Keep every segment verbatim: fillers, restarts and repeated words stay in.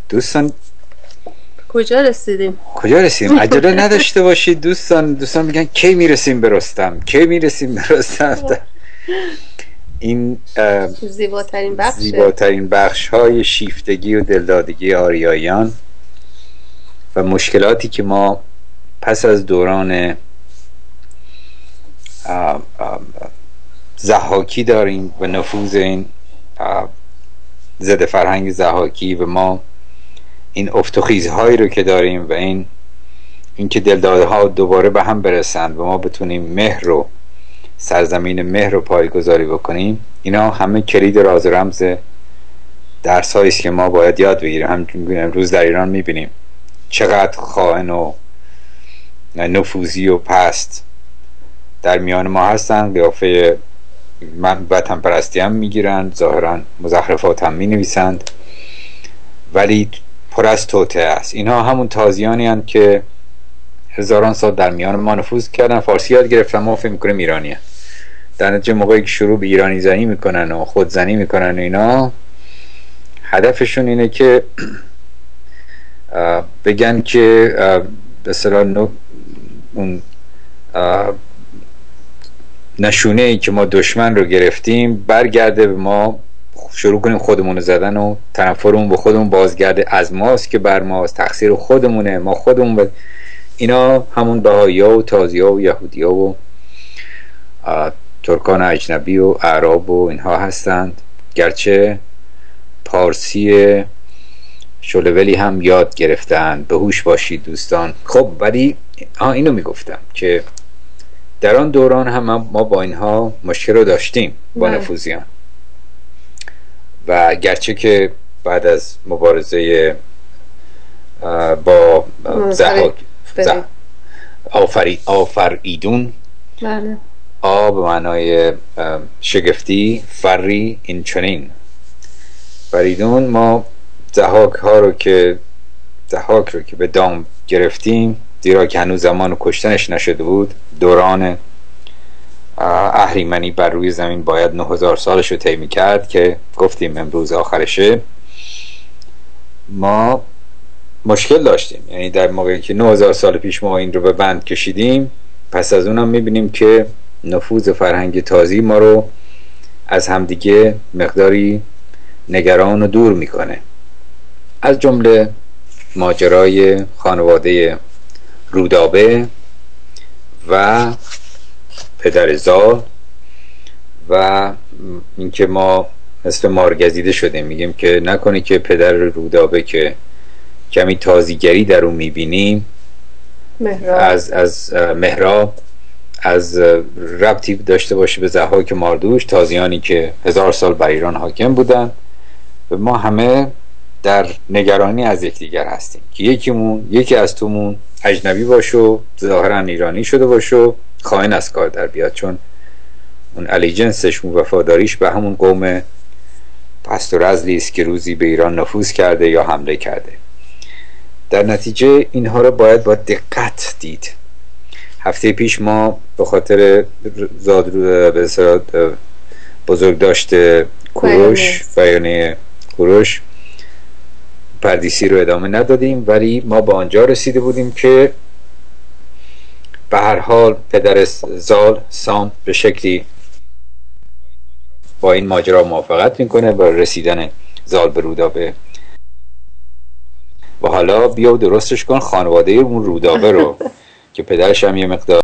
دوستان کجا رسیدیم؟ کجا رسیدیم؟ عجله نداشته باشید دوستان. دوستان میگن کی میرسیم به رستم، کی میرسیم به رستم. این زیباترین بخش زیباترین بخش های شیفتگی و دلدادگی آریاییان و مشکلاتی که ما پس از دوران ضحاکی داریم و نفوذ این ضد فرهنگ ضحاکی و ما این افت و خیزهایی رو که داریم و این اینکه دلدادها دوباره به هم برسند و ما بتونیم مهر رو، سرزمین مهر رو پایه‌گذاری بکنیم، اینا همه کلید راز و رمز درس هایی است که ما باید یاد بگیریم. همچنین امروز در ایران میبینیم چقدر خائن و نفوذی و پست در میان ما هستن. قیافه وطن پرستی هم میگیرند، ظاهرا مزخرفات هم مینویسند، ولی پر از توطئه است. اینها همون تازیانی هستند که هزاران سال در میان ما نفوذ کردن، فارسی یاد گرفتن، ما فکر میکنیم ایرانی هست. در نتیجه موقعی که شروع به ایرانی زنی میکنن و خودزنی میکنن و اینا، هدفشون اینه که بگن که به اصطلاح اون نشونه ای که ما دشمن رو گرفتیم برگرده به ما، شروع کنیم خودمون رو زدن و تنفرمون به خودمون بازگرده، از ماست که بر ماست، تقصیر خودمونه، ما خودمون ب... اینا همون بهائی‌ها و تازی‌ها و یهودی‌ها و ترکان اجنبی و اعراب و اینها هستند. گرچه پارسی شلولی هم یاد گرفتن، به هوش باشید دوستان. خب ولی آه اینو میگفتم که در آن دوران هم ما با اینها مشکل رو داشتیم با نفوذیان، و گرچه که بعد از مبارزه با زحاک آفری آفریدون، بله، آ به معنای شگفتی، فری این چنین فریدون، ما زحاک ها رو که زحاک رو که به دام گرفتیم، زیرا که هنوز زمان کشتنش نشده بود، دوران اهریمنی بر روی زمین باید نه هزار سالش رو طی می‌کرد که گفتیم امروز آخرشه. ما مشکل داشتیم، یعنی در موقعی که نه هزار سال پیش ما این رو به بند کشیدیم، پس از اونم می‌بینیم که نفوذ فرهنگ تازی ما رو از همدیگه مقداری نگران و دور میکنه. از جمله ماجرای خانواده رودابه و پدر زال و اینکه ما مثل مارگزیده شدیم، میگیم که نکنی که پدر رودابه که کمی تازیگری در اون میبینیم از از مهراب از ربطی داشته باشه به ضحاک ماردوش، تازیانی که هزار سال بر ایران حاکم بودن. و ما همه در نگرانی از یکدیگر هستیم که یکیمون یکی از تومون اجنبی باشه و ظاهرا ایرانی شده باشه و خائن از کار در بیاد، چون اون الیجنسش و وفاداریش به همون قوم پست و رذلی است که روزی به ایران نفوذ کرده یا حمله کرده. در نتیجه اینها رو باید با دقت دید. هفته پیش ما به خاطر زاد به بزرگ داشته کوروش، بیانیه کوروش، پردیسی رو ادامه ندادیم، ولی ما به آنجا رسیده بودیم که به هر حال پدر زال سام به شکلی با این ماجرا موافقت میکنه با رسیدن زال به رودابه، و حالا بیا و درستش کن خانواده اون رودابه رو که پدرش هم یه مقدار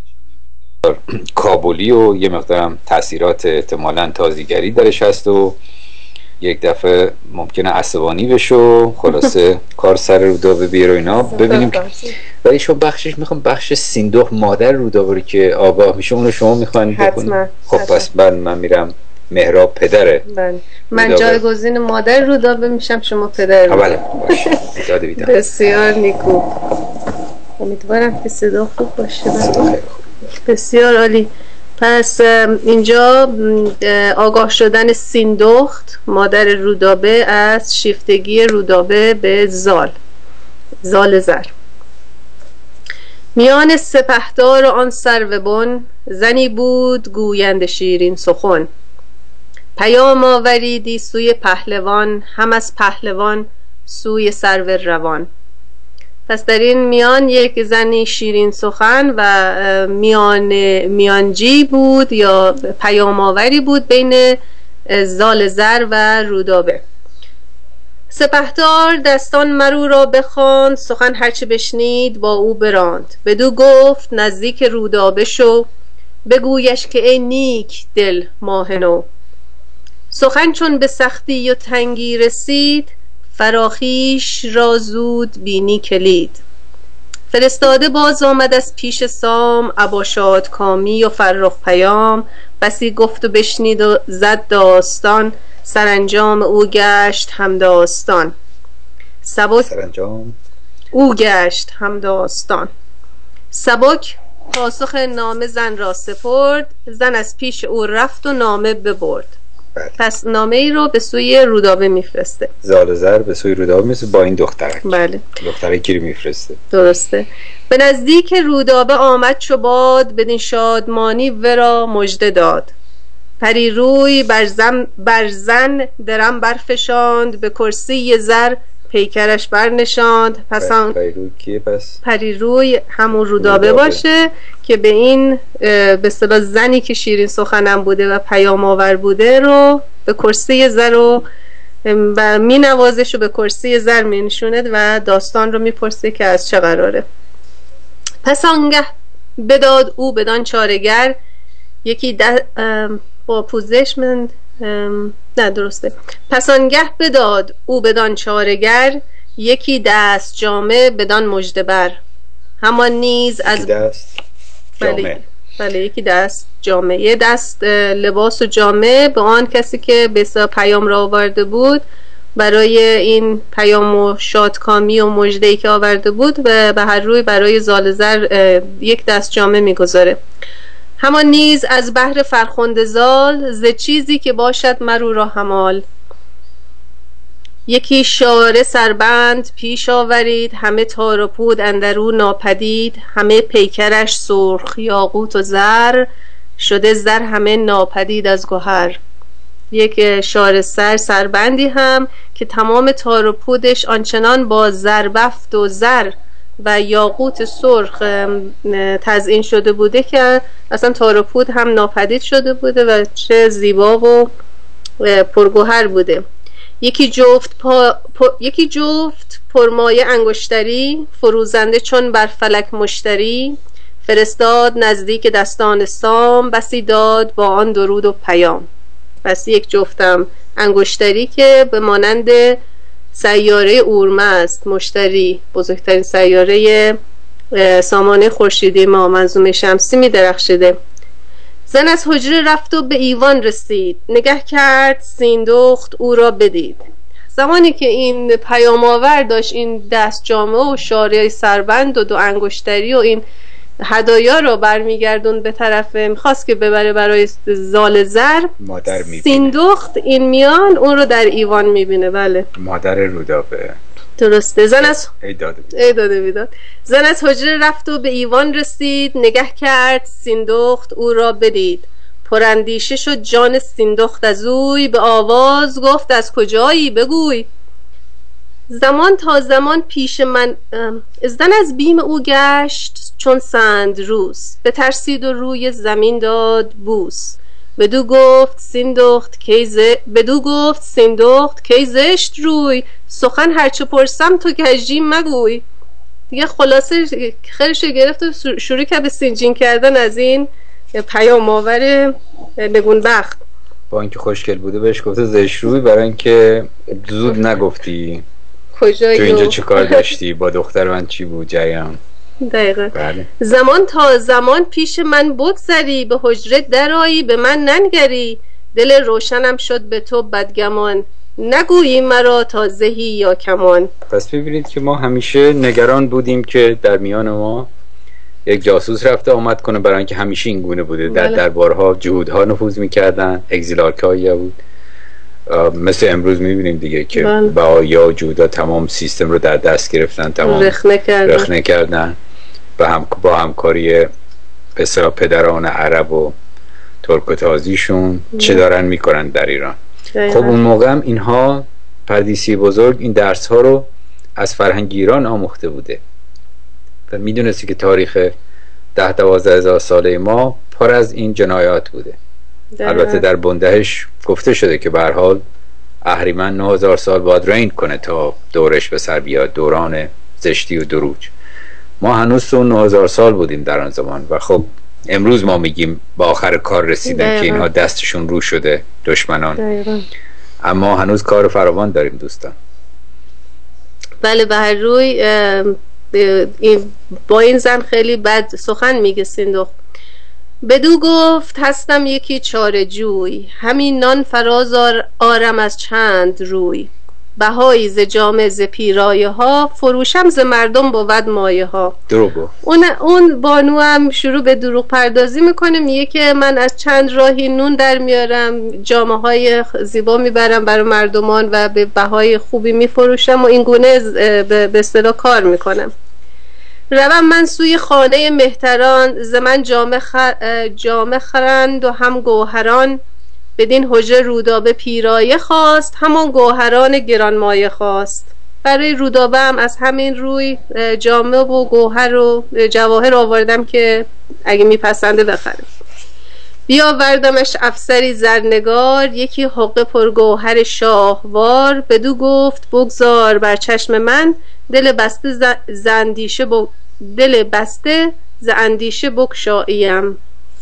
کابلی و یه مقدار هم تاثیرات احتمالاً تازیگری درش هست و یک دفعه ممکنه عصبانی بشه و خلاصه کار سر رودابه بیاره و اینا. ببینیم که ولی شما بخشش میخوام بخش سیندخت مادر رودابه رو که آگاه میشه اونو شما میخواین بکنید. خب پس بعد من میرم مهراب پدره. بله. من جایگزین مادر رودابه میشم، شما پدر رودابه. بله باشه. اجازه بیدم. بسیار نیکو. امیدوارم که صدا خوب باشه. بسیار عالی. پس اینجا آگاه شدن سیندخت مادر رودابه از شیفتگی رودابه به زال زال زر. میان سپهدار و آن سروبن، زنی بود گویند شیرین سخن. پیام آوریدی سوی پهلوان، هم از پهلوان سوی سرو روان. پس در این میان یک زنی شیرین سخن و میان میانجی بود یا پیام‌آوری بود بین زال زر و رودابه. سپهدار دستان مرو را بخواند، سخن هرچه بشنید با او براند. بدو گفت نزدیک رودابه شو، بگویش که ای نیک دل ماه نو. سخن چون به سختی و تنگی رسید، فراخیش را زود بینی کلید. فرستاده باز آمد از پیش سام، ابا شادکامی و فرخ پیام. بسی گفت و بشنید و زد داستان، سرانجام او گشت هم داستان. سبک سرانجام او گشت هم داستان. سبک پاسخ نامه زن را سپرد، زن از پیش او رفت و نامه ببرد. بله. پس نامه ای رو به سوی رودابه میفرسته. زال زر به سوی رودابه میفرسته با این دخترک. بله. دخترکی رو میفرسته. درسته. به نزدیک رودابه آمد چو باد، بدین شادمانی ورا مژده داد. پری روی برزن برزن درم برفشاند، به کرسی زر پیکرش برنشاند. پس آن پری روی کیه پس؟ پری روی همون رودابه, رودابه باشه که به این به اصطلاح زنی که شیرین سخنم بوده و پیام آور بوده رو به کرسی زر رو و می نوازش و به کرسی زر می نشونه و داستان رو می پرسه که از چه قراره. پس آنگه بداد او بدان چارگر، یکی ده با پوزش من نه درسته. پس آنگه بداد او بدان چارگر، یکی دست جامه بدان مژده بر. همان نیز از دست جامه. بله, بله یکی دست جامه، یه دست لباس و جامه به آن کسی که به پیام را آورده بود، برای این پیام و شادکامی و مژده‌ای که آورده بود و به هر روی برای زال زر یک دست جامه میگذاره. همان نیز از بحر فرخنده زال، ز چیزی که باشد مرو را همال. یکی شاره سربند پیش آورید، همه تار و پود اندرو ناپدید. همه پیکرش سرخ یاقوت و زر، شده زر همه ناپدید از گوهر. یک شاره سر سربندی هم که تمام تار و پودش آنچنان با زربفت و زر و یاقوت سرخ تزیین شده بوده که اصلا تار و پود هم ناپدید شده بوده و چه زیبا و پرگوهر بوده. یکی جفت پا، پا، یکی جفت پرمایه انگشتری، فروزنده چون بر فلک مشتری. فرستاد نزدیک دستان سام، بسی داد با آن درود و پیام. پس یک جفتم انگشتری که به مانند سیاره اورمه است، مشتری بزرگترین سیاره سامانه خورشیدی ما منظومه شمسی می درخشیده. زن از حجره رفت و به ایوان رسید، نگه کرد سیندخت او را بدید. زمانی که این پیام آور داشت این دست جامه و شاره سربند و دو انگشتری و این هدایا رو برمیگردون به طرف میخواست که ببره برای زال زر، مادر میبینه. سیندخت این میان اون رو در ایوان میبینه. بله مادر رودابه. درسته. زن از ای داده بیداد. ای داده بیداد. زن از حجره رفت و به ایوان رسید، نگه کرد سیندخت او را بدید. پراندیشه شد جان سیندخت از اوی، به آواز گفت از کجایی بگوی. زمان تا زمان پیش من زن از بیم او گشت چون سند روز، به ترسید و روی زمین داد بوس. بدو گفت سیندخت کی ز... بدو گفت سیندخت کی زشت روی، سخن هرچه پرسم تو کژی مگوی. دیگه خلاصه خیرش گرفت و شروع کرد به سینجین کردن از این پیام آور نگونبخت. با اینکه خوشگل بوده بهش گفته زشت روی، برای اینکه زود نگفتی کجایی تو اینجا چه کار داشتی، با دختر من چی بود جریان. دقیقا. بله. زمان تا زمان پیش من بگذری، به حجره درایی به من ننگری. دل روشنم شد به تو بدگمان، نگویی مرا تا زهی یا کمان. پس ببینید که ما همیشه نگران بودیم که در میان ما یک جاسوس رفته آمد کنه، برای اینکه همیشه این گونه بوده. در بله. دربارها جهودها نفوذ میکردن، اگزیلارکایی بود. مثل امروز میبینیم دیگه که بله. بهایا و جهودها تمام سیستم رو در دست گرفتن، تمام رخنه کردن, رخنه کردن. با, هم... با همکاری بسیار پدران عرب و ترک و تازیشون چه دارن میکنن در ایران. دقیقا. خب اون موقع هم اینها پردیسی بزرگ این درس ها رو از فرهنگ ایران آموخته بوده و میدونستی که تاریخ ده دوازده هزار ساله ما پر از این جنایات بوده. ده. البته در بندهش گفته شده که به هر حال اهریمن نه هزار سال باید رین کنه تا دورش به سر بیاد، دوران زشتی و دروج. ما هنوز تو نه هزار سال بودیم در آن زمان و خب امروز ما میگیم با آخر کار رسیدن که اینها دستشون رو شده دشمنان. دقیقا. اما هنوز کار فراوان داریم دوستان. بله، به هر روی با این زن خیلی بد سخن میگه سیندخت. بدو گفت هستم یکی چاره جوی، همین نان فراز آرم از چند روی. بهایی ز جامه ز پیرایه ها، فروشم ز مردم بود مایه ها. دروغو. اون اون بانو هم شروع به دروغ پردازی میکنه، میگه که من از چند راهی نون در میارم، جامه های زیبا میبرم برای مردمان و به بهای خوبی میفروشم و این گونه به اصطلاح کار میکنم. روم من سوی خانه مهتران، ز من جامه خر... جامه خرند و هم گوهران. بدین حجره رودابه پیرایه خواست، همان گوهران گرانمایه خواست. برای رودابه هم از همین روی جامه و گوهر و جواهر آوردم که اگه میپسنده بخره. بیاوردمش افسری زرنگار، یکی حقه پرگوهر شاهوار. بدو گفت بگذار بر چشم من، دل بسته ز اندیشه ب... دل بسته ز اندیشه بگشاییم.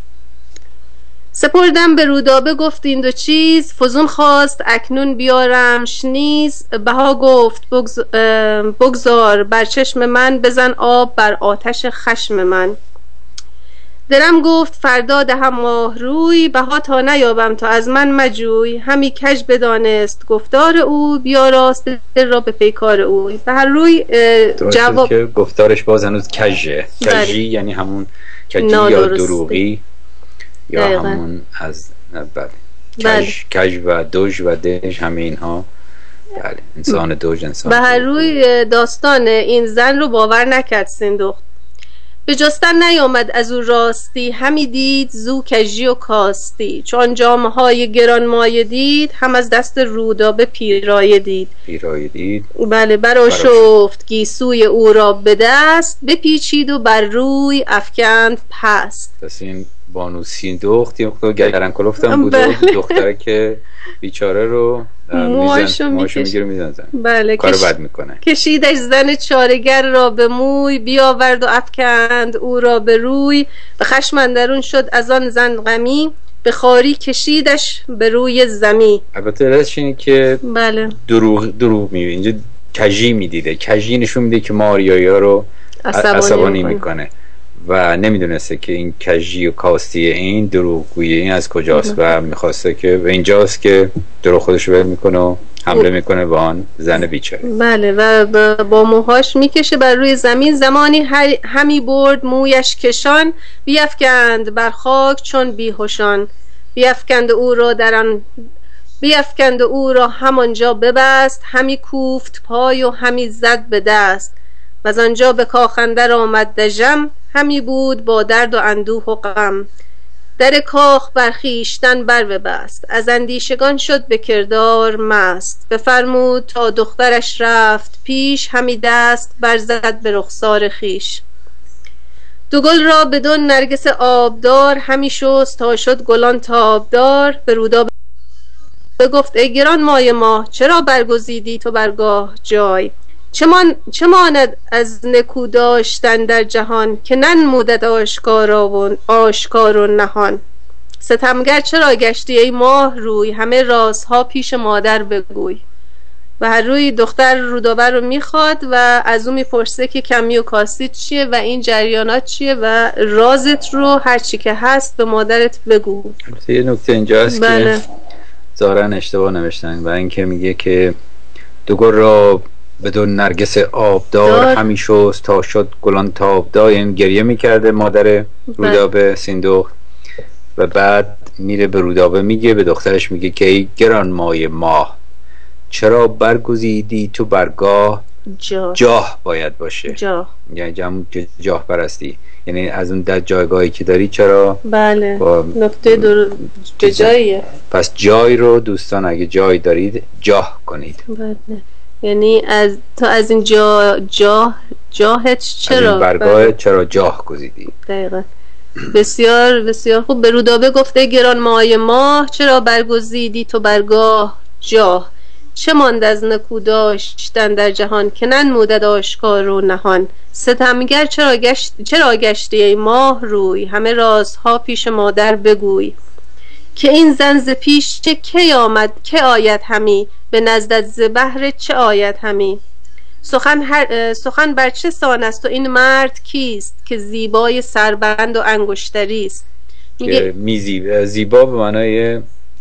سپردم به رودابه گفت این دو چیز، فزون خواست اکنون بیارمش نیز. بها گفت بگز... بگذار بر چشم من، بزن آب بر آتش خشم من. درم گفت فردا دهم ماه روی، بها تا نیابم تا از من مجوی. همی کژ بدانست گفتار او، بیاراست دل را به پیکار او. به هر روی جواب که گفتارش باز هنوز کژه. کژی یعنی همون کجی یا دروغی یا دقیقا. همون از بله کژ کژ و دوژ و دژ همه اینها بله انسان دوژ انسان. به هر روی داستان این زن رو باور نکرد سیندخت. به جستن نیامد از او راستی، همی دید زو کژی و کاستی. چون جامه های گران مایه دید، هم از دست رودابه پیرایه دید. پیرایه دید بله. برآشفت گیسوی او را به دست، بپیچید و بر روی افکند پست. پس این بانو سیندخت یه مقدار گردن کلفتم بود. بله. دختره که بیچاره رو موهاشو میگیره میزنه. بله. کارو بد میکنه. کشیدش زن چارگر را به موی، بیاورد و افکند او را به روی. به خشم اندرون شد از آن زن غمی، به خواری کشیدش به روی زمی. البته راستش اینه که بله دروغ دروغ میگه. اینجا کژی میدیده، کژی نشون میده که ماریایی ها رو عصبانی, عصبانی میکنه و نمیدونسته که این کژی و کاستی این دروغگویی این از کجاست و میخواسته که و اینجاست که دروغ خودش رو میکنه و حمله میکنه به آن زن بیچاره. بله. و با موهاش میکشه بر روی زمین. زمانی همی برد مویش کشان، بیفکند بر خاک چون بیهوشان. بیفکند او را در آن بیفکند او را همانجا ببست، همی کوفت پای و همی زد به دست. و از آنجا به کاخ اندر آمد دژم، همی بود با درد و اندوه و غم. در کاخ بر خویشتن بر ببست، از اندیشگان شد به کردار مست. بفرمود تا دخترش رفت پیش، همی دست برزد به رخسار خویش. دو گل را بدون نرگس آبدار، همی شست تا شد گلان تابدار. به رودابه گفت ای گران مایه ماه، چرا برگزیدی تو برگاه جای؟ چه, مان... چه ماند از نکو داشتن در جهان، که ننمودد آشکار و آشکار و نهان. ستمگر چرا گشتی ای ماه روی، همه رازها پیش مادر بگوی. و هر روی دختر رودابه رو میخواد و از اون میپرسه که کمی و کاستی چیه و این جریانات چیه و رازت رو هر چی که هست به مادرت بگو. یه نکته اینجاست بله. که ظاهرا اشتباه نوشتن و اینکه میگه که دو گل را بدون نرگس آبدار، همی شست تا شد گلان تابدار. یعنی گریه میکرده مادر رودابه سیندخت و بعد میره به رودابه میگه به دخترش میگه که ای گران مایه ماه، چرا برگزیدی تو برگاه جاه جاه باید باشه. جاه یعنی جمع جاه پرستی، یعنی از اون در جایگاهی که داری چرا بله با... نقطه در جاییه. پس جای رو دوستان اگه جای دارید جاه کنید. بله یعنی از تو از این جا جاه جاهت چرا از این برگاه چرا جاه گزیدی. دقیقا. بسیار بسیار خوب. به رودابه گفته گران مایه ماه، چرا برگزیدی تو برگاه جاه. چه ماند از نکو داشتن در جهان، که ننمودد آشکار و نهان. ستمگر چرا گشت چرا گشتی ای ماه روی، همه رازها پیش مادر بگوی. که این زن ز پیش چه کی آمد که آید همی، به نزدت ز بهر چه آید همی. سخن, هر سخن بر چه سان است و این مرد کیست، که زیبای سربند و انگشتری است. میگه میزی زیبا به معنای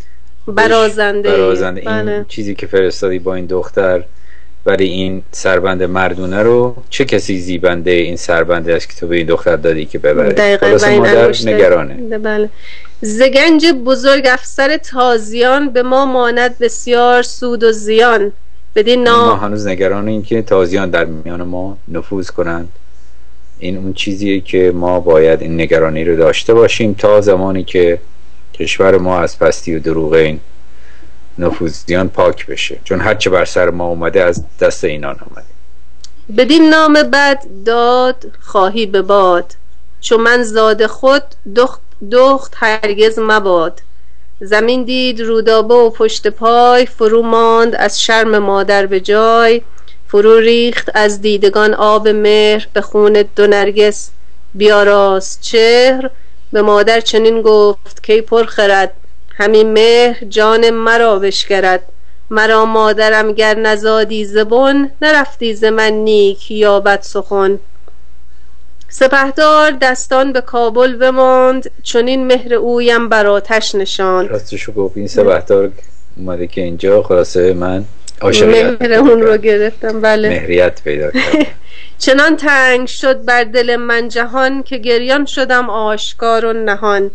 برازنده, برازنده. بله. این چیزی که فرستادی با این دختر برای این سربند مردونه رو، چه کسی زیبنده این سربنده است که تو به این دختر دادی که ببره. خلاص مادر نگرانه. بله. زگنج بزرگ افسر تازیان، به ما ماند بسیار سود و زیان. بدین نام ما هنوز نگران این که تازیان در میان ما نفوذ کنند. این اون چیزیه که ما باید این نگرانی رو داشته باشیم تا زمانی که کشور ما از پستی و دروغ این نفوذیان پاک بشه، چون هرچه بر سر ما اومده از دست اینان اومده. بدین نام بد داد خواهی به باد، چون من زاد خود دخت, دخت هرگز مباد. زمین دید رودابه و پشت پای، فرو ماند از شرم مادر به جای. فرو ریخت از دیدگان آب مهر، به خون دو نرگس بیاراست چهر. به مادر چنین گفت کی پر خرد، همین مهر جان مرا بشکرد. مرا مادرم گر نزادی زبون، نرفتی ز من نیک یا بد سخن. سپهدار دستان به کابل بماند، چون این مهر اویم بر آتش نشاند. راستشو گفت این سپهدار اومده که اینجا خلاصه من عاشقیت مهر اون رو گرفتم. بله مهریت پیدا کردم. چنان تنگ شد بر دل من جهان، که گریان شدم آشکار و نهان.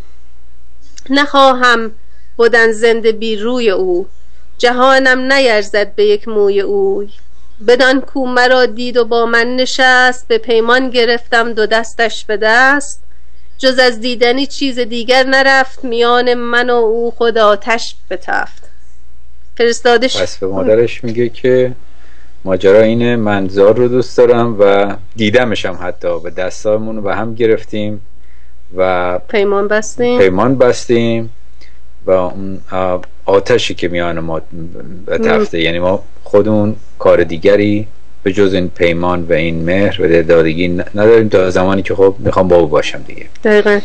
نخواهم بودن زنده بی روی او، جهانم نیرزد به یک موی اوی. بدان کو مرا دید و با من نشست، به پیمان گرفتم دو دستش به دست. جز از دیدنی چیز دیگر نرفت، میان من و او خود آتش بتفت. فرستادش پس به مادرش میگه که ماجرا اینه، من زار رو دوست دارم و دیدمشم، حتی به دستامون رو به هم گرفتیم و پیمان بستیم پیمان بستیم و اون آتشی که میان ما تفته، یعنی ما خودمون کار دیگری به جز این پیمان و این مهر و دلدادگی نداریم تا زمانی که خب میخوام با او باشم دیگه. دقیقا.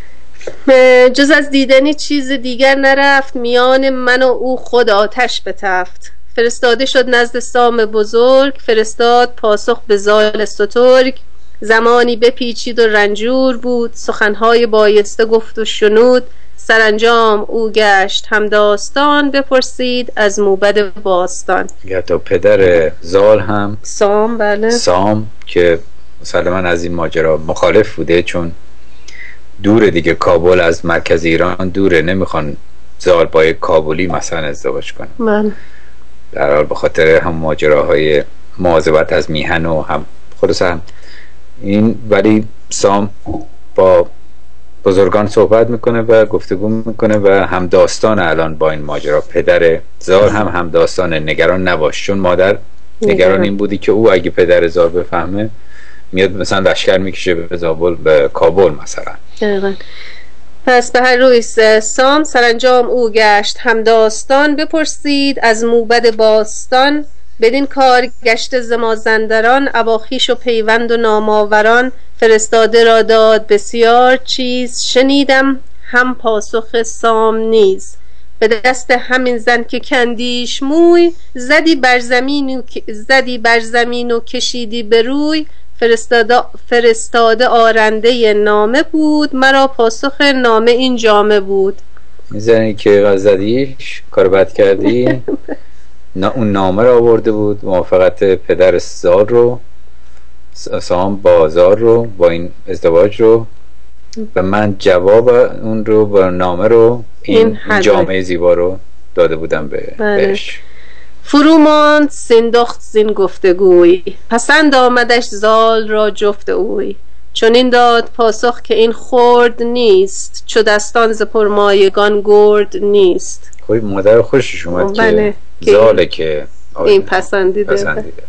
جز از دیدنی چیز دیگر نرفت، میان من و او خود آتش بتفت. فرستاده شد نزد سام بزرگ، فرستاد پاسخ به زال سترگ. زمانی بپیچید و رنجور بود، سخنهای بایسته گفت و شنود. سرانجام او گشت هم داستان، بپرسید از موبد باستان. یا تا پدر زال هم سام، بله سام که مسلما از این ماجرا مخالف بوده، چون دوره دیگه، کابل از مرکز ایران دوره، نمیخوان زال با یک کابلی مثلا ازدواج کنه. بله. در حال به خاطر هم ماجراهای مواظبت از میهن و هم خودش هم این، ولی سام با بزرگان صحبت میکنه و گفتگو میکنه و هم داستان الان با این ماجرا. پدر زال هم هم داستان، نگران نباش، چون مادر نگران این بودی که او اگه پدر زال بفهمه میاد مثلا لشکر میکشه به زابل به کابل مثلا. دقیقا. پس به هر روی سام سرانجام او گشت هم داستان، بپرسید از موبد باستان. بدین کار گشت ز مازندران، اباخیش و پیوند و ناماوران. فرستاده را داد بسیار چیز، شنیدم هم پاسخ سام نیز. به دست همین زن که کندیش موی، زدی بر زمین و زدی بر زمین و کشیدی به روی. فرستاده فرستاده آرنده نامه بود، مرا پاسخ نامه این جامه بود. میزنی که غزدیش کار بد کردی. اون نامه را آورده بود، موافقت پدر زال رو، سام با زال رو، با این ازدواج رو، و من جواب اون رو با نامه رو این, این جامعه زیبا رو داده بودم به بهش. فرو ماند سیندخت زین گفتگوی، پسند آمدش زال را جفت اوی. چون این داد پاسخ که این خرد نیست، چو دستان ز پرمایگان گرد نیست. خوی مادر خوشش اومد بله. که زاله که این پسندیده, پسندیده.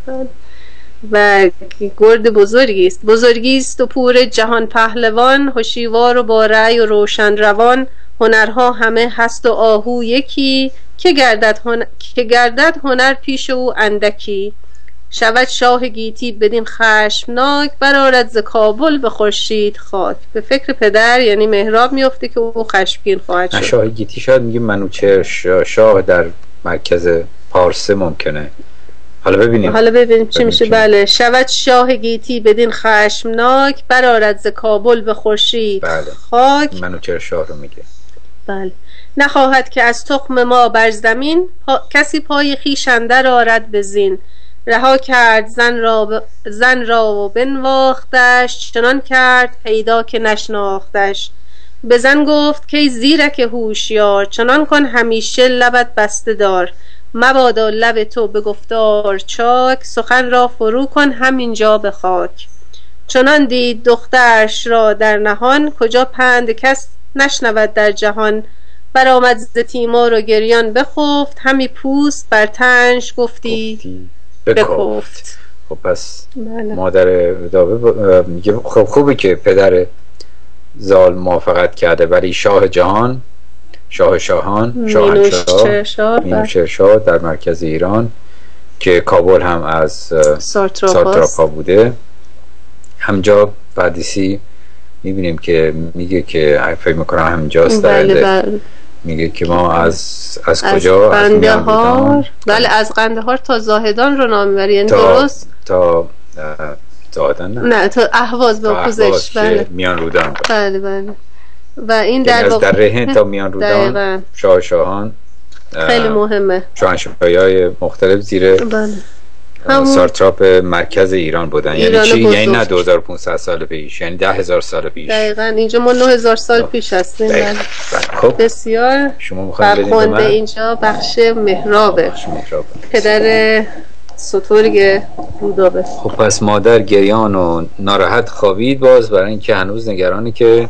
و گرد بزرگی است، بزرگی است و پور جهان پهلوان. هوشیوار و با رأی و روشن روان، هنرها همه هست و آهو یکی. که گردد هنر, که گردد هنر پیش او اندکی. شود شاه گیتی بدین خشمناک، برآرد ز کابل به خورشید خاک. به فکر پدر یعنی مهراب میفته که او خشمگین خواهد شد. شاه گیتی شاید میگه منوچهر شاه در مرکز پارسه ممکنه. حالا ببینیم حالا ببینیم چی میشه. بله. شود شاه گیتی بدین خشمناک، برآرد ز کابل به خورشید بله. خاک. منوچهر شاه رو میگه. بله. نخواهد که از تخم ما بر زمین، پا... کسی پای خویش اندر آرد به زین. رها کرد زن را ب... زن را و بنواختش، چنان کرد پیدا که نشناختش. به زن گفت که زیرک هوشیار، چنان کن همیشه لبت بسته دار. مبادا لب تو به گفتار چاک، سخن را فرو کن همینجا به خاک. چنان دید دخترش را در نهان، کجا پند کس نشنود در جهان. برآمد ز تیمار و گریان بخفت، همی پوست بر تنش گفتی, گفتی بکفت. خب پس بله. مادر رودابه میگه خب خوبه که پدر زال موافقت کرده، ولی شاه جهان، شاه شاهان، شاهنشاه مینوشهر شاه در مرکز ایران که کابل هم از ساتراپا بوده، همجا بعدیسی میبینیم که میگه که فکر میکنم همینجاست. بله بله. میگه که ما از از, از کجا از قندهار، بله از قندهار تا زاهدان رو نام میبره، یعنی تا درست تا زاهدان نه نه تا اهواز به پوزش. بله میان رودان. بله بله. و این در از در رهن تا میان رودان شاه شاهان خیلی مهمه، شاهنشاهی‌های مختلف زیر بله ساتراپ مرکز ایران بودن. یعنی چی؟ یعنی نه دو هزار و پانصد سال پیش، یعنی ده هزار سال پیش. دقیقاً اینجا ما نه هزار سال پیش هستیم. بله. خب بسیار. شما می‌خواید بدید به من؟ اینجا بخش محرابه. بخش محرابه. پدر سترگ رودابه. خب پس مادر گریان و ناراحت خوابید باز، برای اینکه هنوز نگرانی که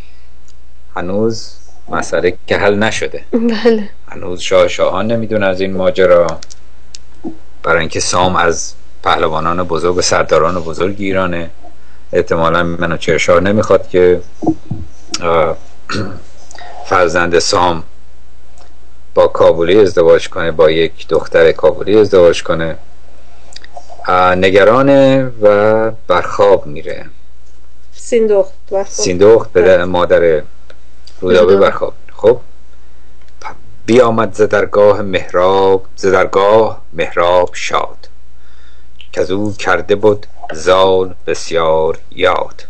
هنوز مسئله که حل نشده. بله. هنوز شاه شاهان نمیدونه از این ماجرا، برای اینکه سام از پهلوانان بزرگ و سرداران بزرگ ایرانه. احتمالا منوچهر شاه نمیخواد که فرزند سام با کابلی ازدواج کنه، با یک دختر کابلی ازدواج کنه. نگرانه و برخواب میره. سیندخت برخواب. سیندخت پدر مادر رودابه برخواب. خب بیامد ز درگاه مهراب، ز درگاه مهراب شاد، که از او کرده بود زال بسیار یاد.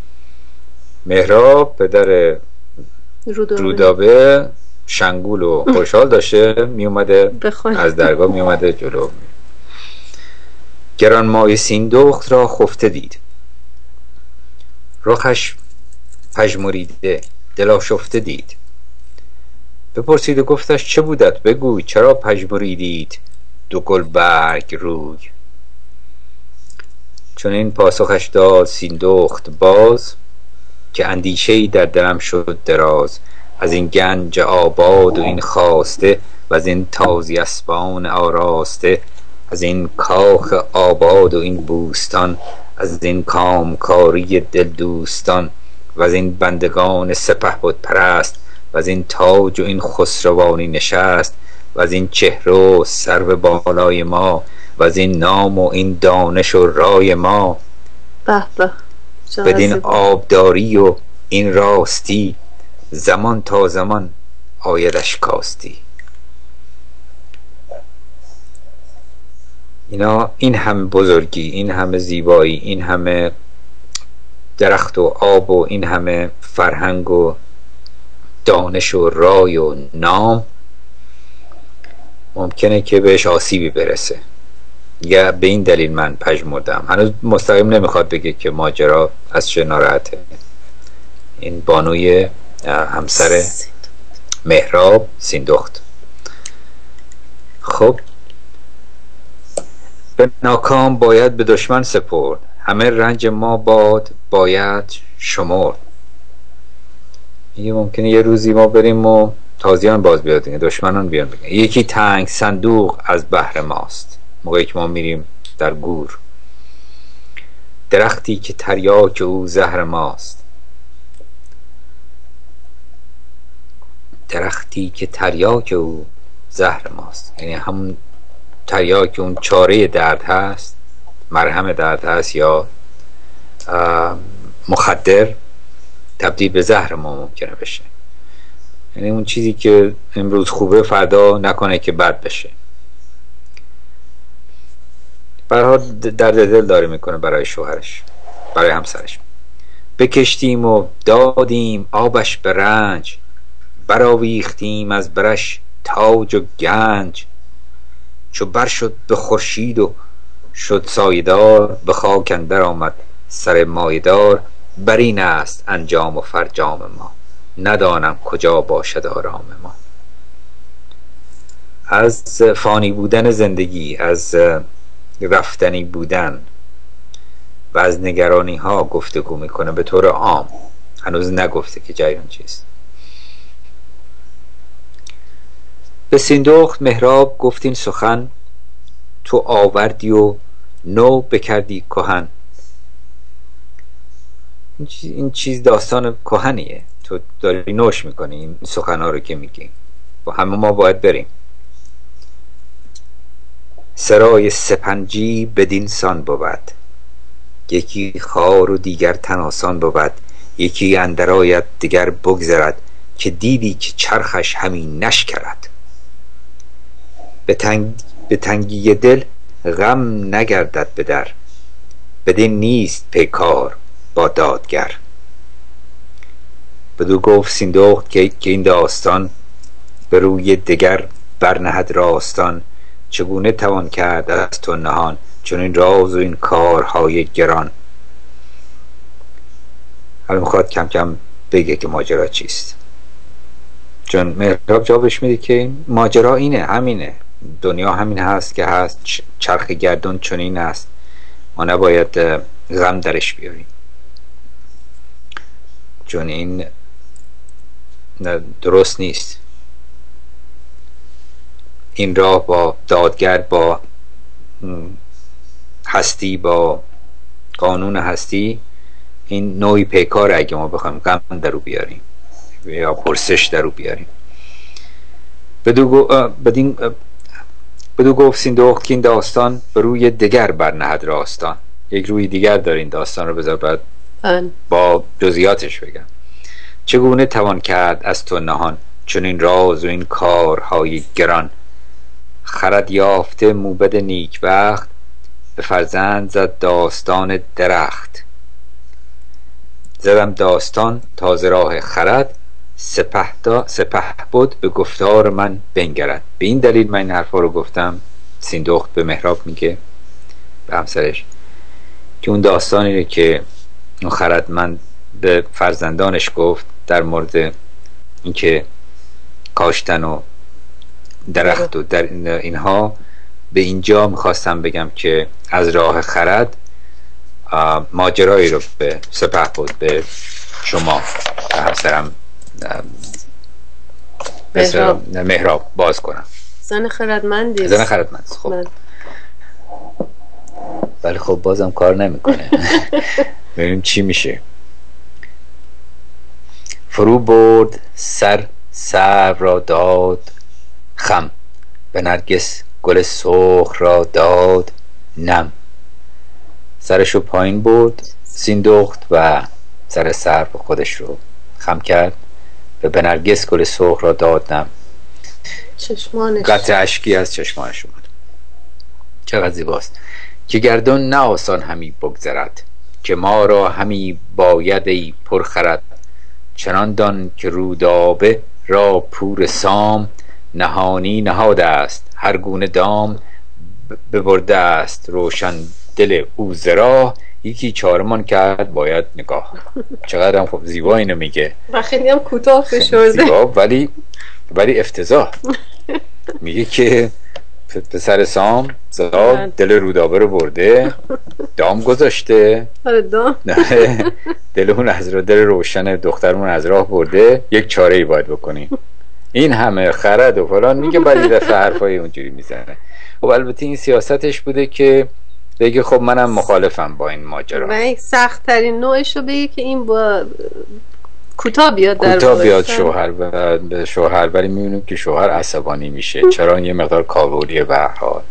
مهراب پدر رودابه, رودابه شنگول و خوشحال داشته می اومده از درگاه می اومده جلو. گرانمایه سیندخت را خفته دید، رخش پژمریده دل آشفته دید. بپرسید و گفتش چه بودت بگوی، چرا پژمریدید دو گل برگ روی. چون این پاسخش داد سیندخت باز، که اندیشه‌ای در دلم شد دراز. از این گنج آباد و این خواسته، و از این تازی اسبان آراسته. از این کاخ آباد و این بوستان، از این کامکاری دل دوستان. و از این بندگان سپهبد پرست، و از این تاج و این خسروانی نشست. و از این چهره و سرو بالای ما، و از این نام و این دانش و رای ما. به به بدین آبداری و این راستی، زمان تا زمان آیدش کاستی. اینا این همه بزرگی، این همه زیبایی، این همه درخت و آب و این همه فرهنگ و دانش و رای و نام ممکنه که بهش آسیبی برسه. یا به این دلیل من پژمردم. هنوز مستقیم نمیخواد بگه که ماجرا از چه ناراحته. این بانوی همسر مهراب سیندخت. خب به ناکام باید به دشمن سپرد، همه رنج ما باد باید شمرد. میگه ممکنه یه روزی ما بریم و تازیان باز بیاد، دشمنان بیان بگن یکی تنگ صندوق از بحر ماست. موقعی که ما میریم در گور، درختی که تریاک او زهر ماست. درختی که تریاک او زهر ماست، یعنی همون تریاک اون چاره درد هست، مرهم درد هست، یا مخدر تبدیل به زهر ما ممکنه بشه. یعنی اون چیزی که امروز خوبه فردا نکنه که بد بشه. برها درد دل داره میکنه برای شوهرش، برای همسرش. بکشتیم و دادیم آبش به رنج، براویختیم از برش تاج و گنج. چو بر شد به خورشید و شد سایه‌دار، به خاک اندر آمد سر مایه‌دار. بر این است انجام و فرجام ما، ندانم کجا باشد آرام ما. از فانی بودن زندگی، از رفتنی بودن و از نگرانی ها گفتگو میکنه به طور عام. هنوز نگفته که جریان چیست. به سیندخت مهراب گفتین سخن، تو آوردی و نو بکردی کهن. این چیز داستان کهنیه، تو داری نوش میکنی این سخنها رو که میگی و همه ما باید بریم. سرای سپنجی بدین سان بود، یکی خار و دیگر تن آسان بود. یکی اندر آید دیگر بگذرد، که دیدی که چرخش همین نشکرد. به تنگ به تنگی دل غم نگردد به در، بدین نیست پیکار با دادگر. بدو گفت سیندخت که این داستان، به روی دگر برنهد راستان. چگونه توان کرد از تو نهان، چون این راز و این کارهای گران. حالا میخواد کم کم بگه که ماجرا چیست، چون مهراب جوابش میده که ماجرا اینه، همینه، دنیا همین هست که هست، چرخ گردون چنین است، ما نباید غم درش بیاریم، چون این درست نیست. این راه با دادگر، با هستی، با قانون هستی، این نوعی پیکار اگه ما بخوایم غم درو بیاریم یا پرسش درو بیاریم. بدو, گو بدین بدو گفت سیندخت که این داستان به روی دگر برنهد راستان. یک روی دیگر داره این داستان رو، بذار بعد با جزئیاتش بگم. چگونه توان کرد از تو نهان، چون این راز و این کارهای گران. خرد یافته موبد نیک بخت، به فرزند زد داستان درخت. زدم داستان تازه راه خرد، سپه, دا سپه بود به گفتار من بنگرد. به این دلیل من این حرفا رو گفتم. سیندخت به مهراب میگه، به همسرش، که اون داستانی که اون خردمند به فرزندانش گفت در مورد اینکه کاشتن و درخت و در اینها، به اینجا میخواستم بگم که از راه خرد ماجرایی رو به سپه بود به شما به همسرم مهراب. مهراب باز کنم. زن خردمندی، زن خردمند. خب ولی خب بازم کار نمیکنه. ببینیم چی میشه. فرو برد سر سر را داد خم، به نرگس گل سرخ را داد نم. سرشو پایین برد سیندخت و سر سر به خودش رو خم کرد و به نرگس گل سرخ را داد نم. چشمانش قطره اشکی از چشمانش اومد. چقدر زیباست. که گردون نه آسان همی بگذرد، که ما را همی باید ای پرخرد. چنان دان که رودابه را پور سام، نهانی نهاده است هر گونه دام. ببرده است روشن دل او ز راه، یکی چارمان کرد باید نگاه. چقدر هم خب زیبا اینو میگه و خیلی هم کوتاه فشرده زیبا، ولی ولی افتضاح. میگه که پسر سام زاد دل رودابه رو برده، دام گذاشته. آره دام. دل اون از دل روشن دخترمون از راه برده، یک چاره ای باید بکنیم. این همه خرد و فلان میگه، بعد دفعه حرفای اونجوری میزنه. خب البته این سیاستش بوده که بگه خب منم مخالفم با این ماجرا. و سخت ترین نوعش رو بگه که این با کوتاه بیاد در کوتاه بیاد شوهر به شوهر، ولی میبینیم که شوهر عصبانی میشه. چرا؟ یه مقدار کابولیه به هر حال.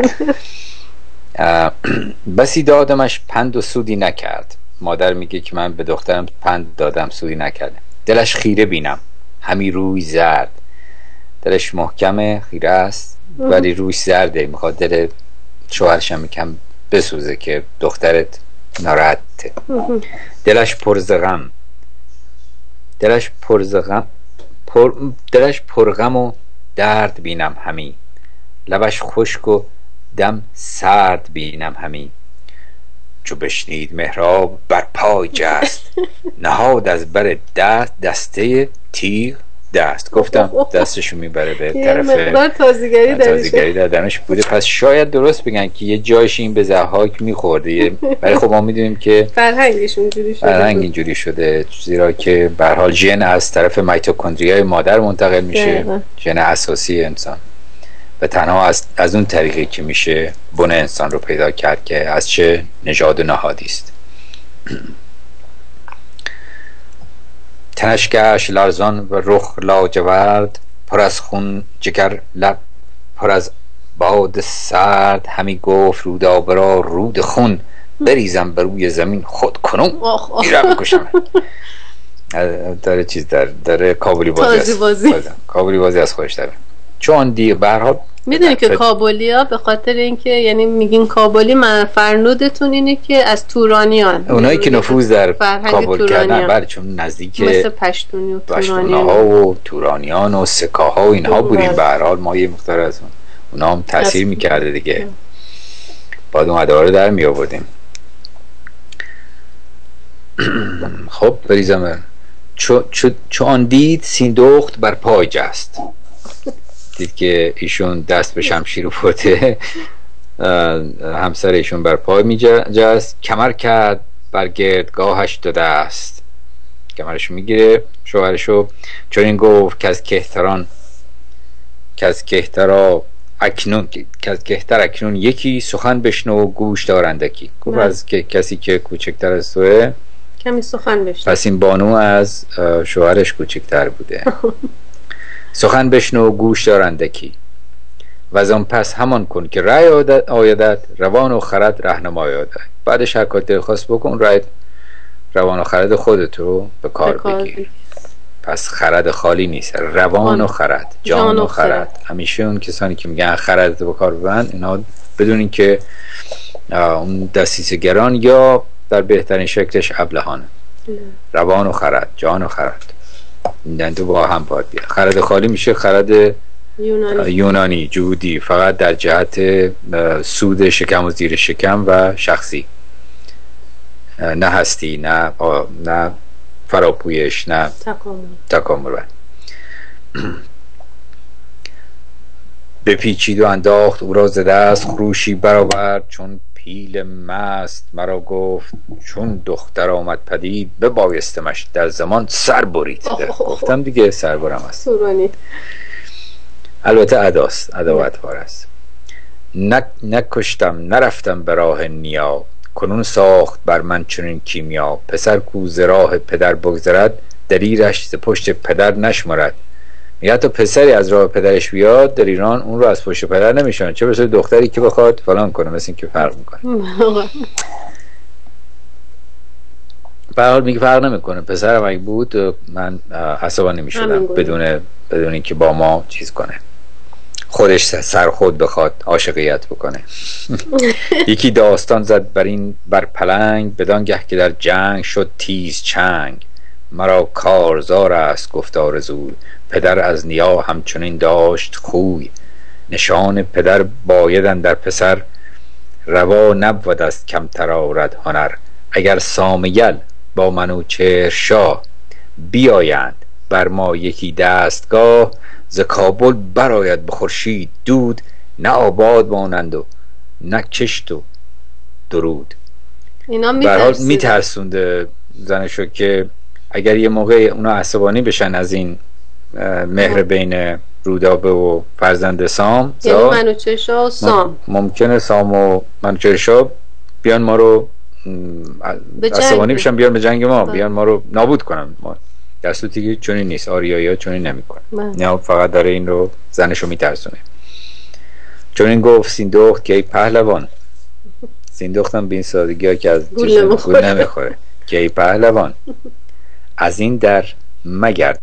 بسی دادمش پند و سودی نکرد. مادر میگه که من به دخترم پند دادم سودی نکرد. دلش خیره بینم همی روی زرد. دلش محکمه، خیره است ولی روی زرده، میخواد دل شوهرش هم کم بسوزه که دخترت ناراحته. دلش پرز غم دلش پرز غم پر دلش پرغم و درد بینم همی. لبش خشک و دم سرد بینم همی. چو بشنید مهراب بر پای جست. نهاد از بر دست دسته تیغ دست. گفتم دستشو میبره به طرف مقدار تازیگری تازیگری در درنش بوده. پس شاید درست بگن که یه جایش این به ضحاک میخورده، ولی خب ما میدونیم که فرهنگش اونجوری شده، فرهنگ اینجوری شده، زیرا که به هر حال ژن از طرف میتوکندریای مادر منتقل میشه، ژن اساسی انسان، و تنها از, از اون طریقی که میشه بن انسان رو پیدا کرد که از چه نژاد و نهادی است. تنش گشت لرزان و رخ لاجورد. پر از خون جگر لب پر از باد سرد. همی گفت رودابه را رود خون. بریزم بر روی زمین خود کنون میرم بکشم. داره چیز داره داره کابلی بازی بازی کابلی بازی از خودش داره. چون دیگه به هر حال میدونی که کابلی ها به خاطر اینکه یعنی میگین کابلی، من فرنودتون اینه که از تورانیان، اونایی که نفوذ در کابل کردن، بله، چون نزدیک مثل پشتونی و پشتونی ها و تورانیان و سکاها و اینها بودیم. به هر حال ما یه مقدار از اون اونا هم تاثیر میکرده دیگه، بعد اون ادوار در می آوردیم. خب بریزم. چو, چو, چو آن دید سیندخت بر پای جست. دید که ایشون دست به شمشیر برده، همسر ایشون بر پای می جست. کمر کرد بر گردگاهش دو دست. کمرش میگیره شوهرشو، چون این گفت که از کهتران که از کهترا اکنون که از کهتر اکنون یکی سخن بشنو گوش دارندکی. گفت از که کسی که کوچکتر از توه کمی سخن بشنو. پس این بانو از شوهرش کوچکتر بوده. سخن بشنو گوش دارندکی. و از آن پس همان کن که رأی آیدت روان و خرد رهنمای آیدت. بعدش هر کار دلخواست بکن، رأی روان و خرد خودت رو به کار بگیر. پس خرد خالی نیست، روان و خرد، جان و خرد. همیشه اون کسانی که میگن خردت به کار ببند، اینا بدونین که اون دسیسه گران یا در بهترین شکلش ابلهانه. روان و خرد، جان و خرد، این دو با هم باید بیاد. خرد خالی میشه خرد یونانی, یونانی جهودی، فقط در جهت سود شکم و زیر شکم و شخصی، نه هستی، نه نه فراپویش، نه تکامل. تکامل. بپیچید و انداخت او را ز دست. خروشی برآورد چون پیل مست. مرا گفت چون دختر آمد پدید. ببایستمش در زمان سر برید. گفتم دیگه سر برم است. البته اداست، اداوتوار است. نک نکشتم نرفتم به راه نیا. کنون ساخت بر من چنین کیمیا. پسر کو ز راه پدر بگذرد. دلیرش ز پشت پدر نشمرد. میگه تا پسری از راه پدرش بیاد در ایران، اون رو از پشت پدر نمیشن، چه برسه دختری که بخواد فلان کنه. مثل این که فرق میکنه. به هر حال میگه فرق نمیکنه. پسرم اگه بود من عصبانی نمیشدم بدون بدون اینکه با ما چیز کنه، خودش سر خود بخواد عاشقیت بکنه. یکی داستان زد بر این بر پلنگ. بدانگه که در جنگ شد تیز چنگ. مرا کارزار است گفتار زود. پدر از نیا همچنین داشت خوی. نشان پدر بایدن در پسر. روا نبود است کمتر آرد هنر. اگر سامیل با منوچهر شاه. بیایند بر ما یکی دستگاه. ز کابل برآید به خورشید دود. نه آباد مانند و نه کشت و درود. اینا به هر حال میترسونده میترسونده زنشو که اگر یه موقع اونا عصبانی بشن از این مهر بین رودابه و فرزند سام، یعنی منوچهر و سام، ممکنه سام و منوچهر بیان ما رو عصبانی بشن، بیان به جنگ ما، بیان ما رو نابود کنن. ما در صورتی که چنین نیست، آریایی ها چنین نمیکنن، نه فقط داره این رو زنشو میترسونه. چون این گفت سیندخت که ای پهلوان، سیندختم به این سادگی ها که از گول نمیخوره، که ای پهلوان از این در مگرد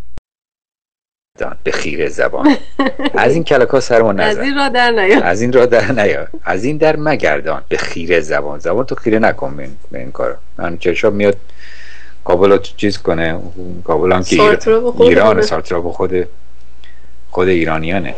به خیره زبان. از این کلکا سرما نزن، از این را در نیا، از این را در نیا، از این در مگردان به خیره زبان. زبان تو خیره نکن به این, این کارو. من چشم میاد کابل رو چیز کنه، کابل هم که ایران سارترا به خود خود ایرانیانه.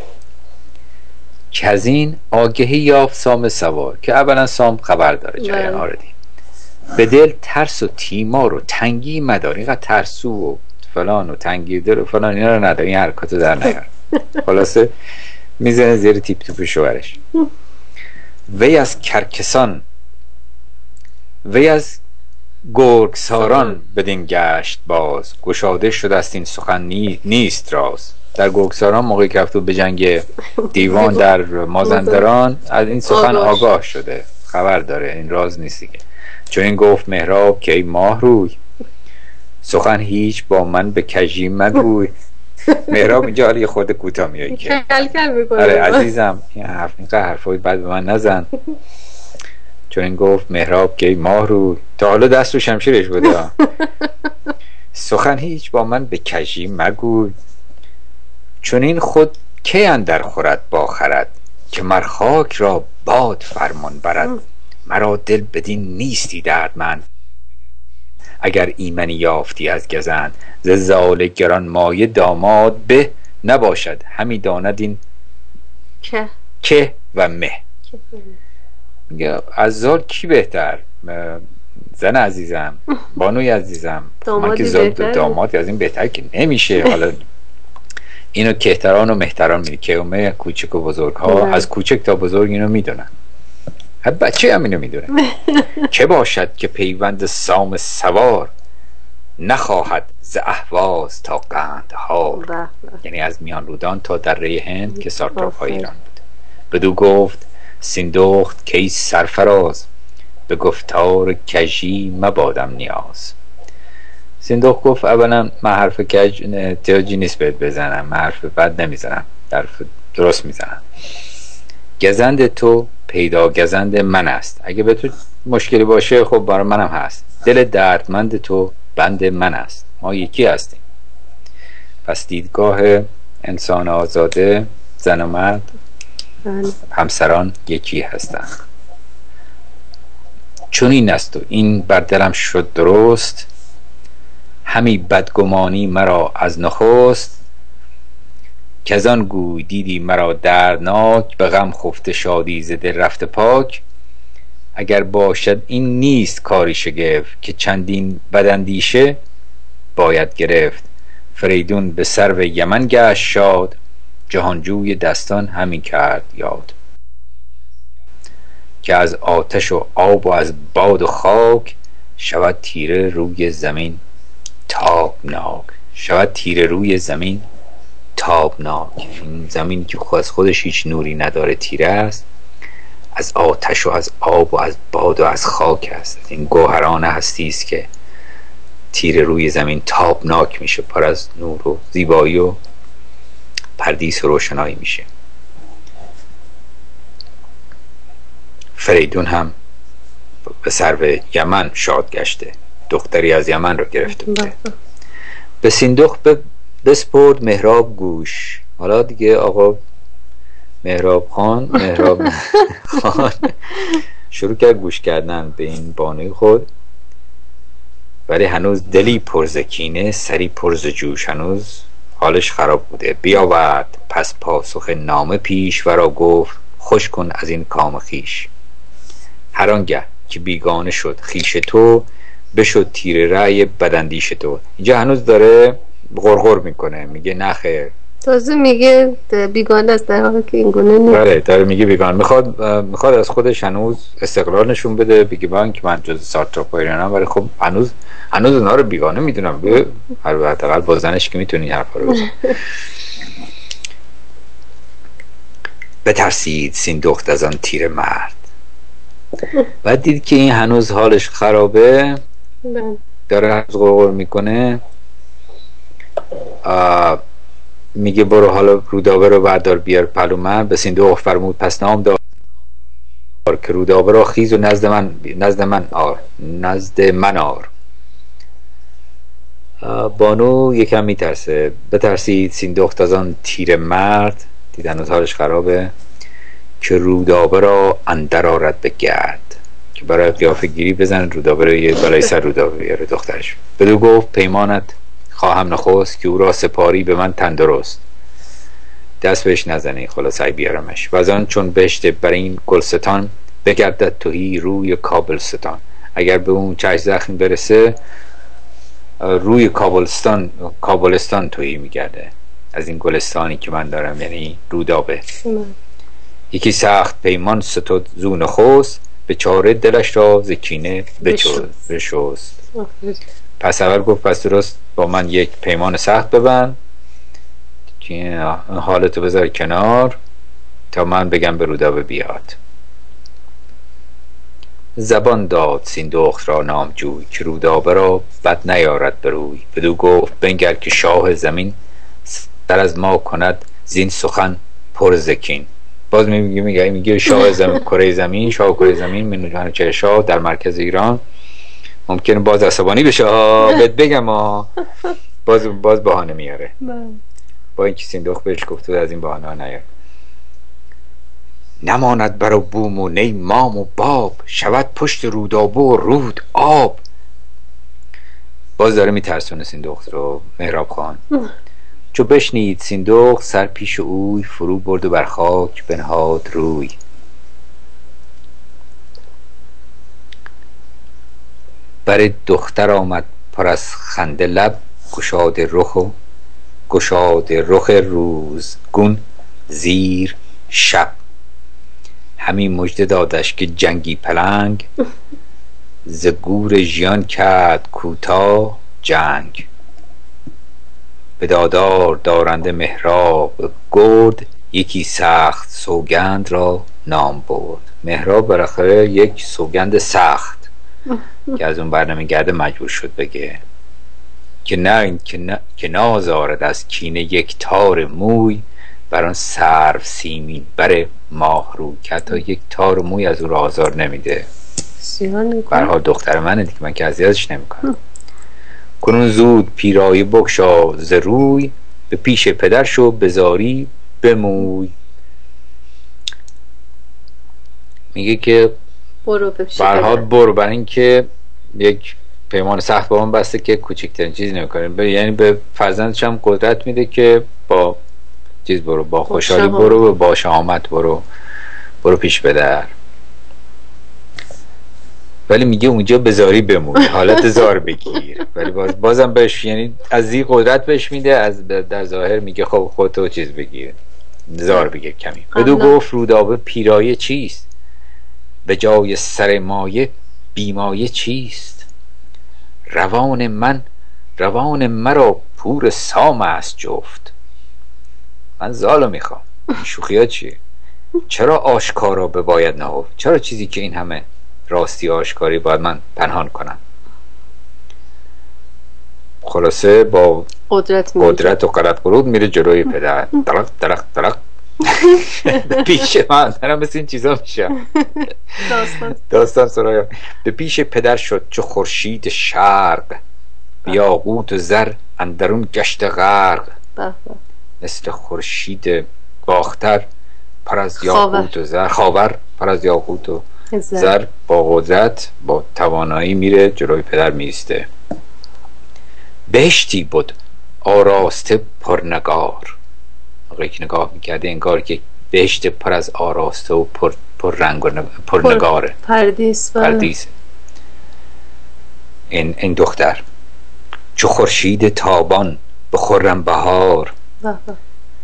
که از این آگهی یافت سام سوار، که اولا سام خبر داره جریان ها رو دید. به دل ترس و تیمار و تنگی مدار، اینقدر ترسو و فلان و تنگی دل و فلان اینا رو نداره، این حرکات در نیار. خلاصه میزنه زیر تیپ توپ شوهرش. وی از کرکسان وی از گرگساران بدین گشت باز، گشاده شده است این سخن نی... نیست راز. در گرگساران موقعی که رفت به جنگ دیوان در مازندران از این سخن آگاه شده، خبر داره، این راز نیست دیگه. چون این گفت مهراب که ای ماه روی، سخن هیچ با من به کژی مگوی. مهراب اینجا حالا یه خورده کوتاه میایی که کل کل میکنه. آره عزیزم این حرف اینقدر حرفای بد به من نزن. چون این گفت مهراب که ای ماه روی، تا حالا دست رو شمشیرش بوده. سخن هیچ با من به کژی مگوی، چون این خود کی اندر خورد با خرد، که مر خاک را باد فرمان برد. مرا دل بدین نیستی دردمند، اگر ایمنی یافتی از گزند. ز زال گران مایه داماد به، نباشد همی داند این که که و مه. میگه از زال کی بهتر؟ زن عزیزم، بانوی عزیزم، من که زال داماد از این بهتر که نمیشه. حالا اینو کهتران و مهتران میدونن، که اومه کوچک و بزرگ ها از کوچک تا بزرگ اینو میدونن، هر بچه هم اینو میدونه. چه باشد که پیوند سام سوار، نخواهد ز اهواز تا قندهار. یعنی از میان رودان تا دره هند که سارتراپای ایران بود. بدو گفت سیندخت که ای سرفراز، به گفتار کژی مبادم نیاز. سیندخت گفت اولا من حرف کج احتیاجی نیست بهت بزنم، من حرف بد نمیزنم، حرف درست میزنم. گزند تو پیدا گزند من است، اگه به تو مشکلی باشه خب برای منم هست. دل دردمند تو بند من است، ما یکی هستیم. پس دیدگاه انسان آزاده، زن و مرد همسران یکی هستند. چون این است و این بر دلم شد درست، همی بدگمانی مرا از نخست. که از آن گوی دیدی مرا دردناک، به غم خفته شادی ز دل رفته پاک. اگر باشد این نیست کاری شگفت، که چندین بداندیشه باید گرفت. فریدون به سرو یمن گشت شاد، جهانجوی دستان همین کرد یاد. که از آتش و آب و از باد و خاک، شود تیره روی زمین تابناک. شود تیره روی زمین تابناک. این زمین که از خودش هیچ نوری نداره تیره است، از آتش و از آب و از باد و از خاک است. این گوهران هستی است که تیره روی زمین تابناک میشه، پر از نور و زیبایی و پردیس و روشنایی میشه. فریدون هم به سرو یمن شاد گشته، دختری از یمن رو گرفته بوده. به سیندخت بسپرد مهراب گوش. حالا دیگه آقا مهراب خان مهراب خان شروع کرد گوش کردن به این بانوی خود، ولی هنوز دلی پرز کینه، سری پرز جوش، هنوز حالش خراب بوده. بیاورد پس پاسخ نامه پیش، ورا گفت خوش کن از این کام خیش. هر آنگه که بیگانه شد خیش تو، بشد تیر رأی بداندیش تو. اینجا هنوز داره غرغر میکنه، میگه نخیر تازه میگه بیگانه است در حالی که این گونه نیست. بله داره میگه بیگانه، میخواد میخواد از خودش هنوز استقلال نشون بده، بگه من که من جز سارتراپایرانم، ولی خب هنوز هنوز اونا رو بیگانه میدونم. به حداقل با زنش که میتونی حرفا رو بزنی. بترسید سیندخت از آن تیر مرد. بعد دید که این هنوز حالش خرابه، داره هنوز غرغر میکنه، میگه برو حالا رودابه رو بردار بیار پلو من. به سیندخت فرمود پس نام دار که رودابه را خیز و نزد من نزد من آر نزد من آر. بانو یکم میترسه. بترسید سیندخت از آن تیر مرد، دیدن از حالش خرابه، که رودابه را اندر آرد به گرد، که برای قیافه گیری بزن رودابه رو یه بالای سر رودابه بیاره دخترش. بدو گفت پیمانت خواهم نخست، که او را سپاری به من تندرست، دست بهش نزنی خلاص بیارمش. و از آن چون بهشت بر این گلستان، بگردد تهی روی کابلستان. اگر به اون چشم زخم برسه روی کابلستان کابلستان تهی میگرده، از این گلستانی که من دارم، یعنی رودابه. یکی سخت پیمان ستود زو نخست، به چاره دلش را ز کینه بشست. پس اول گفت پس درست با من یک پیمان سخت ببند که حالتو بذار کنار تا من بگم به رودابه بیاد. زبان داد سیندخت را نامجوی، که رودابه را بد نیارد بروی. بدو گفت بنگر که شاه زمین، سر از ما کند زین سخن پر زکین. باز میگه میگه میگه شاه زمین کره زمین، شاه کره زمین منوچهر چه شاه در مرکز ایران. ممکنه باز عصبانی بشه ها، بهت بگم ها، باز باز بهانه میاره. با اینکه سیندخت بهش گفته از این بهانه ها نیار. نماند برو بوم و نی مام و باب، شود پشت رودابه و رود آب. باز داره میترسونه سیندخت رو مهراب خان. چو بشنید سیندخت سر پیش اوی، فرو برد و بر خاک بنهاد روی. بر دختر آمد پر از خنده لب، گشاد رخ و گشاد رخ روزگون زیر شب. همین مژده دادش که جنگی پلنگ، ز گور ژیان کرد کوتاه جنگ. به دادار دارنده مهراب گرد، یکی سخت سوگند را نام برد. مهراب بالاخره یک سوگند سخت که از اون برنمیگرده مجبور شد بگه که نه که نه که نازارد از کینه یک تار موی، بر آن سرو سیمین بر ماه رو، که حتی یک تار موی از او را آزار نمیده. به هر حال دختر منه دیگه، من که اذیتش نمیکنم. کنون زود پیرایه بگشا ز روی، به پیش پدر شو بزاری بموی. میگه که برو به پیش پدر، برو، برای اینکه یک پیمان سخت با من بسته که کوچکترین چیزی نمیکنه، یعنی به فرزندش هم قدرت میده که با چیز برو، با خوشحالی برو و با شهامت برو برو پیش پدر. ولی میگه اونجا بزاری بمون، حالت زار بگیر. ولی باز بازم بهش، یعنی از این قدرت بهش میده، از در ظاهر میگه خب خودتو چیز بگیر، زار بگیر کمی. بدو گفت رودابه پیرایه چیست، به جای سر مایه بیمایه چیست. روان من روان مرا پور سام است جفت. من زالو میخوام. شوخی ها چیه؟ چرا آشکارا بباید نهفت؟ چرا چیزی که این همه راستی آشکاری باید من پنهان کنم؟ خلاصه با قدرت, قدرت و قلط قرود میره جلوی پدر. درق درق درق به پیش من دارم مثل این چیزا میشه. داستان داستان سرایا. به پیش پدر شد چو خورشید شرق، یاقوت و زر اندرون گشت غرق. مثل خورشید باختر پر از یاقوت و زر، خاور پر از یاقوت و زر، با قدرت با توانایی میره جلوی پدر میسته. بهشتی بود آراسته پرنگار. آقایی که نگاه میکرده انگار که بهشت پر از آراسته و پر, پر رنگ و پرنگاره، پردیس پردیس. این, این دختر چو خورشید تابان به خرم بهار،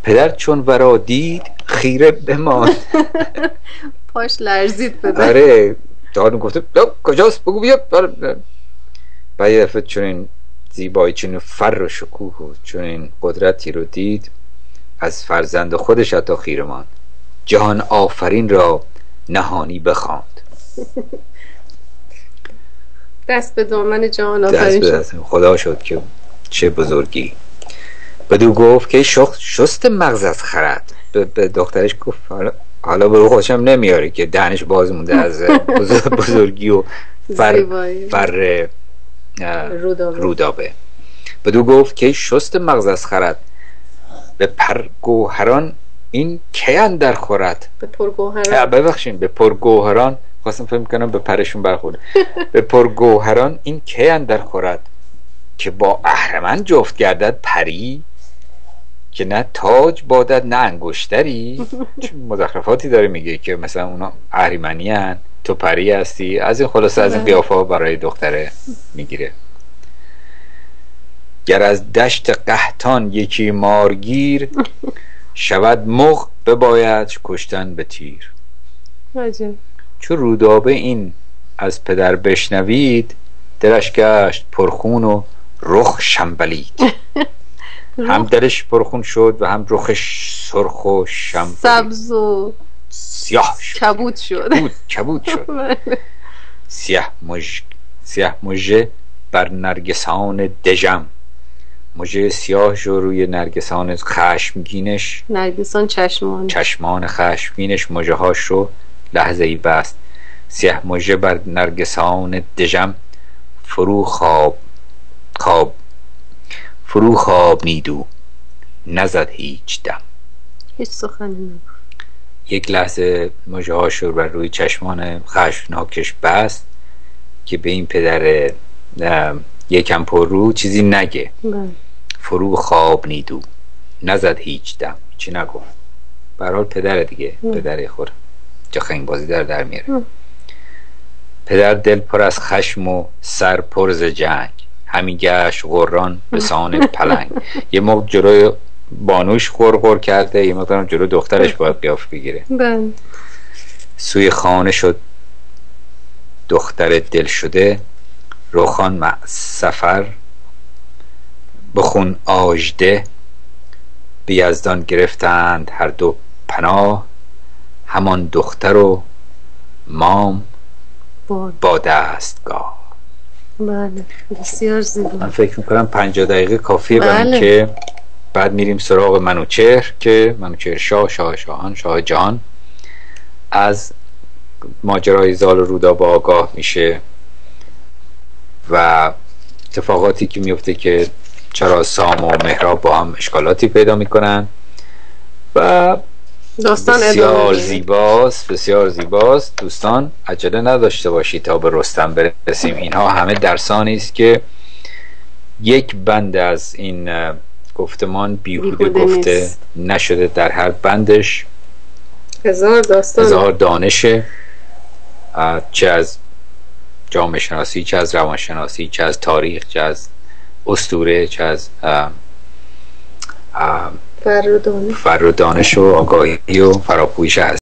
پدر چون ورا دید خیره بماند. پاش لرزید پدر. آره دارون گفته کجاست بگو بیا. بعد یه دفعه چون این زیبایی، چون این فر و شکوه و چون این قدرتی رو دید از فرزند خودش حتی خیره ماند. جهان آفرین را نهانی بخواند. دست به دامن جهان آفرین شد. دست به خدا شد که چه بزرگی. بدو گفت که شست مغزت خرد. به دخترش گفت حالا حالا به رو خودشم نمیاره که دهنش باز مونده از بزرگی و فر, فر رودابه. رودابه. بدو گفت که شست مغزت خرد، به پرگوهران این کی اندر خورد. به پرگوهران ببخشین به پرگوهران، خواستم فهم کنم به پرشون برخورد. به پرگوهران این کی اندر خورد، که با اهرمن جفت گردد پری، که نه تاج بادد نه انگشتری. چون مزخرفاتی داره میگه که مثلا اونا اهریمنی هن، تو پری هستی. از این خلاصه از این قیافه برای دختره میگیره. گر از دشت قحطان یکی مارگیر، شود مغ بباید کشتن به تیر. چون رودابه این از پدر بشنوید، دلش گشت پرخون و رخ شنبلید. هم دلش پرخون شد و هم رخش سرخ و شنبلید، سبز و سیاه شد، کبود شد. کبود, کبود شد. سیاه مژ سیاه مژه بر نرگسان دژم. مژه سیاهش رو روی نرگسان خشمگینش، نرگسان چشمان چشمان خشمگینش مژه هاش رو لحظه ای بست. سیاه مژه بر نرگسان دژم، فرو خواب خواب فرو خواب نیدو، نزد هیچ دم. هیچ سخنی. یک لحظه مژه هاش رو بر روی چشمان خشمناکش بست که به این پدر یکم پر رو چیزی نگه. بله. فرو خواب نیدو، نزد هیچ دم. چی نگفت. به هر حال پدر دیگه. بله. پدر خور جا خنگ بازی در در میاره. بله. پدر دل پر از خشم و سر پر ز جنگ، همی گشت غران به سان پلنگ. یه موقع جلوی بانوش غرغر کرده، یه موقع جلوی دخترش باید قیاف بگیره. بله. سوی خانه شد دختر دل شده، روخان مع سفر بخون آژده. به یزدان گرفتند هر دو پناه، همان دختر و مام با دستگاه. بله بسیار زیبا. من فکر میکنم پنجاه دقیقه کافیه برای که بعد میریم سراغ منوچهر، که منوچهر شاه، شاه شاهان، شاه جهان از ماجرای زال رودابه آگاه میشه و اتفاقاتی که میفته که چرا سام و مهراب با هم اشکالاتی پیدا میکنن و داستان بسیار زیباست. بسیار زیباست. دوستان عجله نداشته باشید تا به رستم برسیم. اینها همه درسانی است که یک بند از این گفتمان بیهوده گفته نیست. نشده. در هر بندش هزار داستان، هزار دانشه، چه از جامعه شناسی، چه از روانشناسی، چه از تاریخ، چه از اسطوره، چه از فر و دانش و آگاهی و فراپویش هست.